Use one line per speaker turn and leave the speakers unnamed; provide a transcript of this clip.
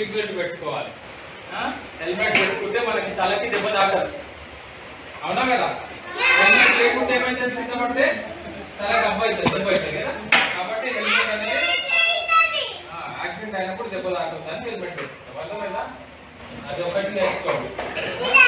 Seat belt పెట్టుకోవాలి. Helmet పెట్టుకుంటే మనకి తలకి దెబ్బ తాకదు, అవునా కదా? హెల్మెట్ లేకుంటే ఏమైతే పడితే తలకి దెబ్బ అవుతుంది కదా. కాబట్టి హెల్మెట్ అనేది యాక్సిడెంట్ అయినప్పుడు దెబ్బ తాకుతుంది అని హెల్మెట్ పెట్టుకుంటాం, అర్థమైందా? అది ఒకటి నేర్చుకోండి.